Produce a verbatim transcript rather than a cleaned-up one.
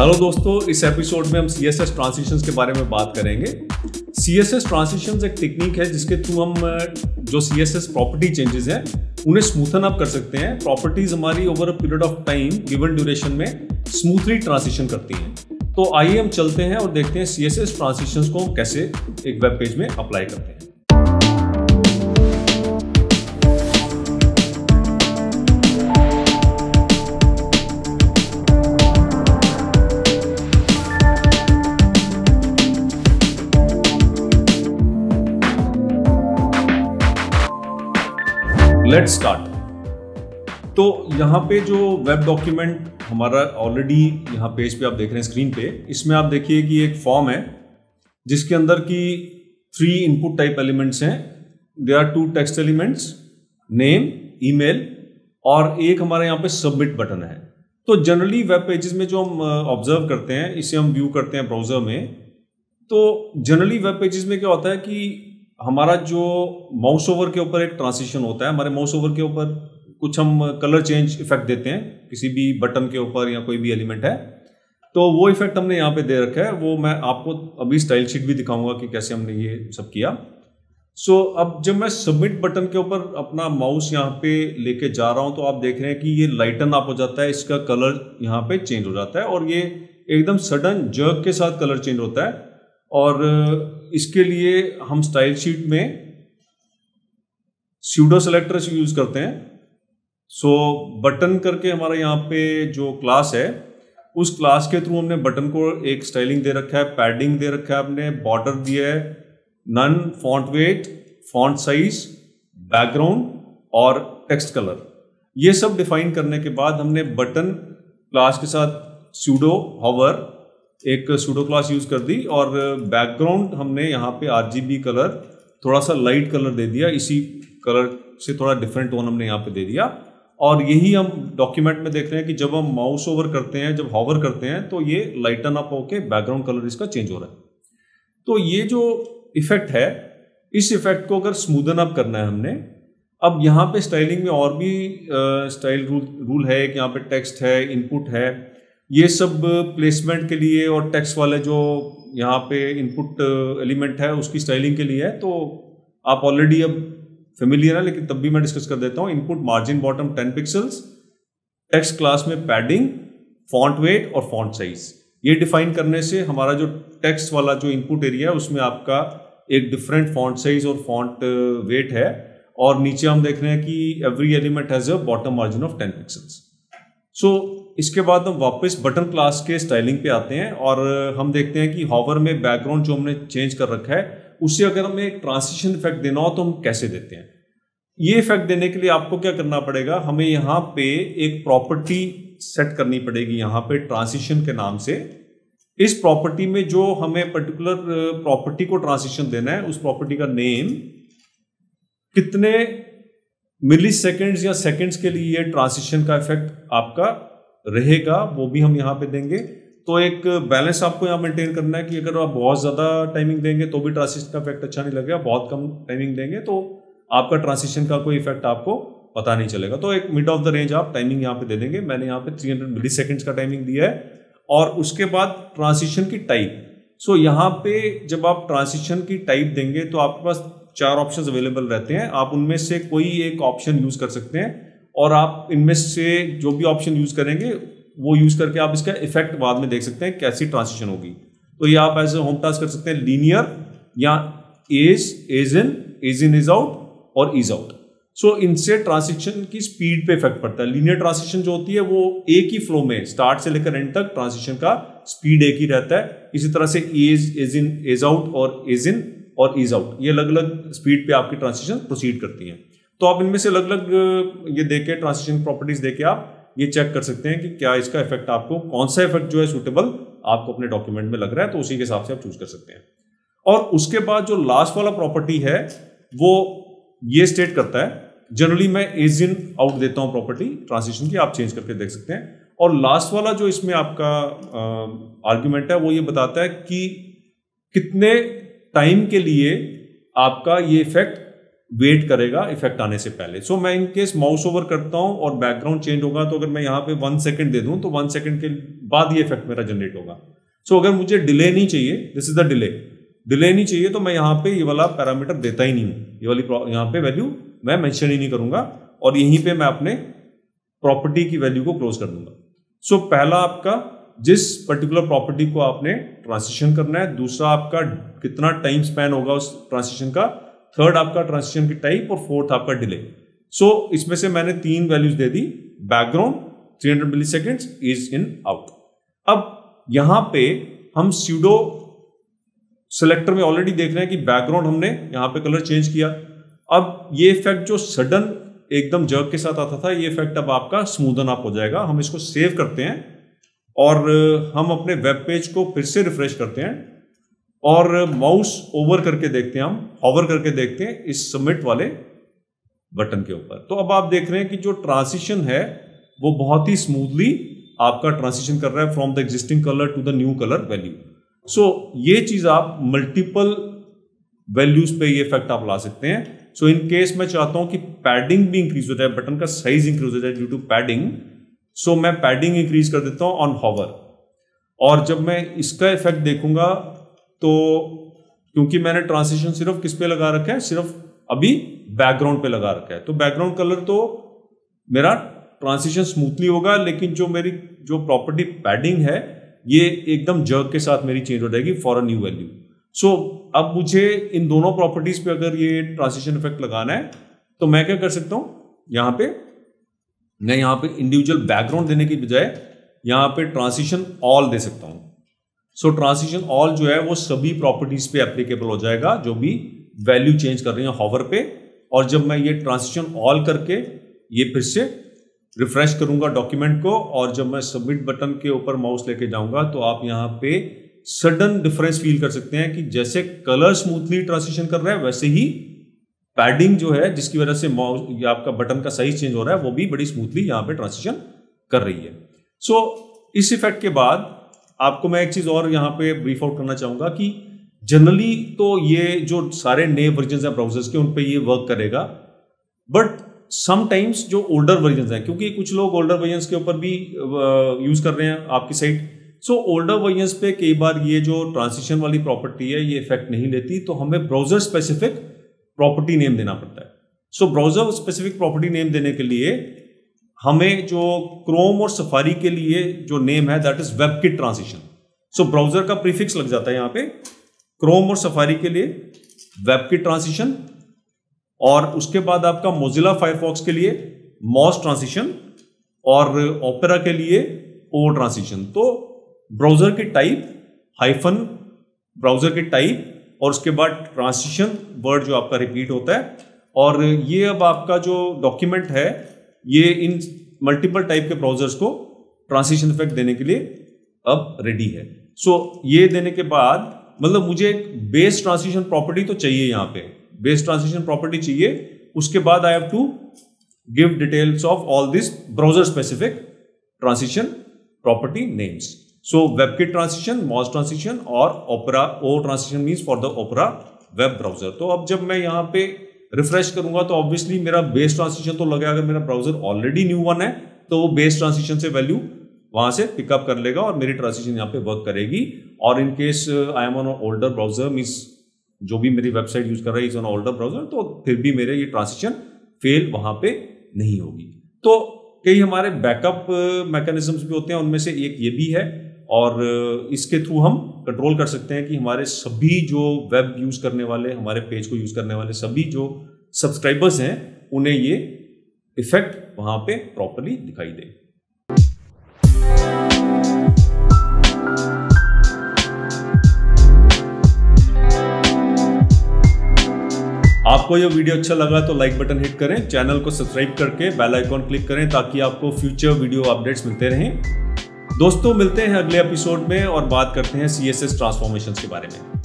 Hello दोस्तों, इस episode में हम सी एस एस ट्रांजिशंस के बारे में बात करेंगे। सी एस एस ट्रांजिशंस एक टेक्निक है जिसके थ्रू हम जो C S S property changes हैं उन्हें स्मूथन अप कर सकते हैं। प्रॉपर्टीज हमारी over a period of time given duration में स्मूथली ट्रांजिशन करती हैं। तो आइए हम चलते हैं और देखते हैं सी एस एस ट्रांजिशंस को हम कैसे एक वेब पेज में अप्लाई करते हैं। Let's start. तो यहाँ पे जो वेब डॉक्यूमेंट हमारा ऑलरेडी यहाँ पेज पे आप देख रहे हैं स्क्रीन पे, इसमें आप देखिए कि एक फॉर्म है जिसके अंदर की थ्री इनपुट टाइप एलिमेंट्स हैं। There are two text elements, name, email, और एक हमारे यहाँ पे सबमिट बटन है। तो जनरली वेब पेजेस में जो हम ऑब्जर्व करते हैं, इसे हम व्यू करते हैं ब्राउजर में, तो जनरली वेब पेजेस में क्या होता है कि हमारा जो माउस ओवर के ऊपर एक ट्रांजिशन होता है, हमारे माउस ओवर के ऊपर कुछ हम कलर चेंज इफेक्ट देते हैं किसी भी बटन के ऊपर या कोई भी एलिमेंट है, तो वो इफेक्ट हमने यहाँ पे दे रखा है। वो मैं आपको अभी स्टाइल शीट भी दिखाऊंगा कि कैसे हमने ये सब किया। सो so, अब जब मैं सबमिट बटन के ऊपर अपना माउस यहाँ पे लेके जा रहा हूँ तो आप देख रहे हैं कि ये लाइटन अप हो जाता है, इसका कलर यहाँ पे चेंज हो जाता है और ये एकदम सडन जर्क के साथ कलर चेंज होता है। और इसके लिए हम स्टाइल शीट में स्यूडो सेलेक्टर यूज करते हैं। सो so, बटन करके हमारा यहाँ पे जो क्लास है, उस क्लास के थ्रू हमने बटन को एक स्टाइलिंग दे रखा है, पैडिंग दे रखा है, हमने बॉर्डर दिया है, none, font weight, font size, background और टेक्स्ट कलर। ये सब डिफाइन करने के बाद हमने बटन क्लास के साथ स्यूडो हॉवर एक सूडो क्लास यूज कर दी और बैकग्राउंड हमने यहाँ पे आरजीबी कलर, थोड़ा सा लाइट कलर दे दिया, इसी कलर से थोड़ा डिफरेंट टोन हमने यहाँ पे दे दिया। और यही हम डॉक्यूमेंट में देख रहे हैं कि जब हम माउस ओवर करते हैं, जब हॉवर करते हैं, तो ये लाइटन अप होके बैकग्राउंड कलर इसका चेंज हो रहा है। तो ये जो इफेक्ट है, इस इफेक्ट को अगर स्मूदन अप करना है हमने, अब यहाँ पे स्टाइलिंग में और भी स्टाइल रूल रूल है। एक यहाँ पे टेक्स्ट है, इनपुट है, ये सब प्लेसमेंट के लिए, और टेक्स्ट वाले जो यहाँ पे इनपुट एलिमेंट है उसकी स्टाइलिंग के लिए है। तो आप ऑलरेडी अब फेमिलियर है, लेकिन तब भी मैं डिस्कस कर देता हूँ। Input margin bottom ten pixels, text class में पैडिंग, फॉन्ट वेट और फॉन्ट साइज। ये डिफाइन करने से हमारा जो टेक्स्ट वाला जो इनपुट एरिया है उसमें आपका एक डिफरेंट फॉन्ट साइज और फॉन्ट वेट है। और नीचे हम देख रहे हैं कि every element has a bottom margin of ten pixels. So इसके बाद हम वापस बटन क्लास के स्टाइलिंग पे आते हैं और हम देखते हैं कि हॉवर में बैकग्राउंड जो हमने चेंज कर रखा है उससे अगर हमें एक ट्रांजिशन इफेक्ट देना हो तो हम कैसे देते हैं। ये इफेक्ट देने के लिए आपको क्या करना पड़ेगा, हमें यहाँ पे एक प्रॉपर्टी सेट करनी पड़ेगी, यहाँ पे ट्रांजिशन के नाम से। इस प्रॉपर्टी में जो हमें पर्टिकुलर प्रॉपर्टी को ट्रांजिशन देना है, उस प्रॉपर्टी का नेम, कितने मिली सेकेंड्स या सेकेंड्स के लिए ये ट्रांजिशन का इफेक्ट आपका रहेगा, वो भी हम यहाँ पे देंगे। तो एक बैलेंस आपको यहाँ मेंटेन करना है कि अगर आप बहुत ज़्यादा टाइमिंग देंगे तो भी ट्रांजिशन का इफेक्ट अच्छा नहीं लगेगा, बहुत कम टाइमिंग देंगे तो आपका ट्रांजिशन का कोई इफेक्ट आपको पता नहीं चलेगा। तो एक मिड ऑफ द रेंज आप टाइमिंग यहाँ पे दे देंगे। मैंने यहाँ पे तीन सौ मिली सेकेंड्स का टाइमिंग दिया है। और उसके बाद ट्रांजिशन की टाइप। सो यहाँ पे जब आप ट्रांजिशन की टाइप देंगे तो आपके पास चार ऑप्शन अवेलेबल रहते हैं। आप उनमें से कोई एक ऑप्शन यूज कर सकते हैं और आप इनमें से जो भी ऑप्शन यूज करेंगे वो यूज करके आप इसका इफेक्ट बाद में देख सकते हैं कैसी ट्रांजिशन होगी। तो ये आप एज ए होम टास्क कर सकते हैं, लीनियर या ease ease in, ease in ease out और इज आउट। सो इनसे ट्रांजिशन की स्पीड पे इफेक्ट पड़ता है। लीनियर ट्रांजिशन जो होती है वो एक ही फ्लो में स्टार्ट से लेकर एंड तक ट्रांजिशन का स्पीड एक ही रहता है। इसी तरह से ease, ease in, ease out और एज इन और इज आउट, ये अलग अलग स्पीड पे आपकी ट्रांजिशन प्रोसीड करती हैं। तो आप इनमें से अलग अलग ये देके ट्रांजिशन प्रॉपर्टीज देके आप ये चेक कर सकते हैं कि क्या इसका इफेक्ट आपको, कौन सा इफेक्ट जो है सूटेबल आपको अपने डॉक्यूमेंट में लग रहा है, तो उसी के हिसाब से आप चूज कर सकते हैं। और उसके बाद जो लास्ट वाला प्रॉपर्टी है वो ये स्टेट करता है, जनरली मैं एज इन आउट देता हूं प्रॉपर्टी ट्रांजिशन की, आप चेंज करके देख सकते हैं। और लास्ट वाला जो इसमें आपका आर्ग्यूमेंट है वो ये बताता है कि कितने टाइम के लिए आपका ये इफेक्ट वेट करेगा इफेक्ट आने से पहले। सो so, मैं इन केस माउस ओवर करता हूं और बैकग्राउंड चेंज होगा, तो अगर मैं यहाँ पे वन सेकंड दे दूं तो वन सेकंड के बाद ये इफेक्ट मेरा जनरेट होगा। सो so, अगर मुझे डिले नहीं चाहिए, this is the delay, delay नहीं चाहिए तो मैं यहाँ पे ये वाला पैरामीटर देता ही नहीं हूँ, ये वाली यहाँ पे वैल्यू मैं मेंशन ही नहीं करूंगा और यहीं पे मैं अपने प्रॉपर्टी की वैल्यू को क्लोज कर दूंगा। सो so, पहला आपका जिस पर्टिकुलर प्रॉपर्टी को आपने ट्रांसिशन करना है, दूसरा आपका कितना टाइम स्पैन होगा उस ट्रांसिशन का, थर्ड आपका ट्रांसिशन की टाइप और फोर्थ आपका डिले। सो so, इसमें से मैंने तीन वैल्यूज दे दी, background three hundred milliseconds ease in out. अब यहां पे हम स्यूडो सिलेक्टर में ऑलरेडी देख रहे हैं कि बैकग्राउंड हमने यहां पे कलर चेंज किया। अब ये इफेक्ट जो सडन एकदम जर्क के साथ आता था, ये इफेक्ट अब आपका स्मूदन अप हो जाएगा। हम इसको सेव करते हैं और हम अपने वेब पेज को फिर से रिफ्रेश करते हैं और माउस ओवर करके देखते हैं, हम हॉवर करके देखते हैं इस सबमिट वाले बटन के ऊपर। तो अब आप देख रहे हैं कि जो ट्रांसिशन है वो बहुत ही स्मूथली आपका ट्रांसिशन कर रहा है from the existing colour to the new colour value. So ये चीज आप मल्टीपल वैल्यूज पे ये इफेक्ट आप ला सकते हैं। सो इन केस मैं चाहता हूं कि पैडिंग भी इंक्रीज हो जाए, बटन का साइज इंक्रीज हो जाए ड्यू टू पैडिंग, सो मैं पैडिंग इंक्रीज कर देता हूं ऑन हॉवर। और जब मैं इसका इफेक्ट देखूंगा तो क्योंकि मैंने ट्रांसिशन सिर्फ किस पे लगा रखा है, सिर्फ अभी बैकग्राउंड पे लगा रखा है, तो बैकग्राउंड कलर तो मेरा ट्रांसिशन स्मूथली होगा, लेकिन जो मेरी जो प्रॉपर्टी पैडिंग है ये एकदम जर्क के साथ मेरी चेंज हो जाएगी for a new value. So अब मुझे इन दोनों प्रॉपर्टीज पे अगर ये ट्रांसिशन इफेक्ट लगाना है तो मैं क्या कर सकता हूं, यहां पे मैं यहां पे इंडिविजुअल बैकग्राउंड देने की बजाय यहां पे ट्रांसिशन ऑल दे सकता हूं। सो ट्रांसिशन ऑल जो है वो सभी प्रॉपर्टीज पे एप्लीकेबल हो जाएगा जो भी वैल्यू चेंज कर रही है हॉवर पे। और जब मैं ये ट्रांसिशन ऑल करके ये फिर से रिफ्रेश करूंगा डॉक्यूमेंट को और जब मैं सबमिट बटन के ऊपर माउस लेके जाऊंगा तो आप यहां पे सडन डिफरेंस फील कर सकते हैं कि जैसे कलर स्मूथली ट्रांसिशन कर रहा है वैसे ही पैडिंग जो है जिसकी वजह से माउस आपका बटन का साइज चेंज हो रहा है वो भी बड़ी स्मूथली यहां पे ट्रांसिशन कर रही है। सो so, इस इफेक्ट के बाद आपको मैं एक चीज और यहां पे ब्रीफ आउट करना चाहूंगा कि जनरली तो ये जो सारे नए वर्जन है ब्राउजर्स के उन पे ये वर्क करेगा, बट समटाइम्स जो ओल्डर वर्जन है, क्योंकि कुछ लोग ओल्डर वर्जन के ऊपर भी यूज कर रहे हैं आपकी साइट, सो ओल्डर वर्जन पे कई बार ये जो ट्रांसिशन वाली प्रॉपर्टी है ये इफेक्ट नहीं लेती, तो हमें ब्राउजर स्पेसिफिक प्रॉपर्टी नेम देना पड़ता है। So browser specific property name देने के लिए हमें जो क्रोम और सफारी के लिए जो नेम है that is webkit transition. So browser का प्रीफिक्स लग जाता है यहां पे क्रोम और सफारी के लिए वेबकिट ट्रांसिशन, और उसके बाद आपका मोजिला फायरफॉक्स के लिए मॉस ट्रांसिशन और ओपेरा के लिए ओ ट्रांसिशन। तो ब्राउजर की टाइप हाइफन ब्राउजर की टाइप और उसके बाद ट्रांसिशन वर्ड जो आपका रिपीट होता है, और ये अब आपका जो डॉक्यूमेंट है ये इन मल्टीपल टाइप के ब्राउजर्स को ट्रांसिशन इफेक्ट देने के लिए अब रेडी है। सो so, ये देने के बाद मतलब मुझे एक बेस ट्रांसिशन प्रॉपर्टी तो चाहिए, यहां पे बेस ट्रांसिशन प्रॉपर्टी चाहिए, उसके बाद I have to give details of all this browser specific transition property names. So webkit transition, moz transition और Opera o transition means for the Opera web browser. तो अब जब मैं यहां पे रिफ्रेश करूंगा तो ऑब्वियसली मेरा बेस ट्रांसिशन तो लगेगा, अगर मेरा ब्राउजर ऑलरेडी न्यू वन है तो वो बेस ट्रांसिशन से वैल्यू वहां से पिकअप कर लेगा और मेरी ट्रांसिशन यहाँ पे वर्क करेगी। और in case I am on older browser means जो भी मेरी वेबसाइट यूज कर रहा है इज ऑन ओल्डर ब्राउजर, तो फिर भी मेरे ये ट्रांसिशन फेल वहां पे नहीं होगी। तो कई हमारे बैकअप मैकेनिज्म्स भी होते हैं, उनमें से एक ये भी है, और इसके थ्रू हम कंट्रोल कर सकते हैं कि हमारे सभी जो वेब यूज करने वाले, हमारे पेज को यूज करने वाले सभी जो सब्सक्राइबर्स हैं उन्हें ये इफेक्ट वहां पे प्रॉपर्ली दिखाई दे। आपको ये वीडियो अच्छा लगा तो लाइक बटन हिट करें, चैनल को सब्सक्राइब करके बेल आइकॉन क्लिक करें ताकि आपको फ्यूचर वीडियो अपडेट्स मिलते रहें। दोस्तों मिलते हैं अगले एपिसोड में और बात करते हैं सी एस एस ट्रांसफॉर्मेशंस के बारे में।